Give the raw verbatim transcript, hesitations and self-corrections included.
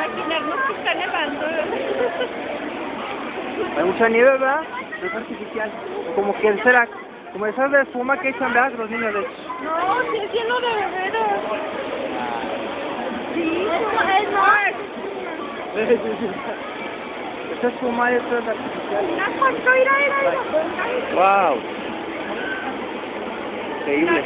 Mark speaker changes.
Speaker 1: imaginarnos que está nevando.
Speaker 2: Hay mucha nieve, ¿verdad? No es artificial. Como que será, como esas de espuma que echan, ¿verdad? Los niños de...
Speaker 1: No, si es hielo de veras. Sí, es no es.
Speaker 2: Esta espuma esto es artificial.
Speaker 1: Una concha, mira, mira, mira.
Speaker 2: Wow. Increíble.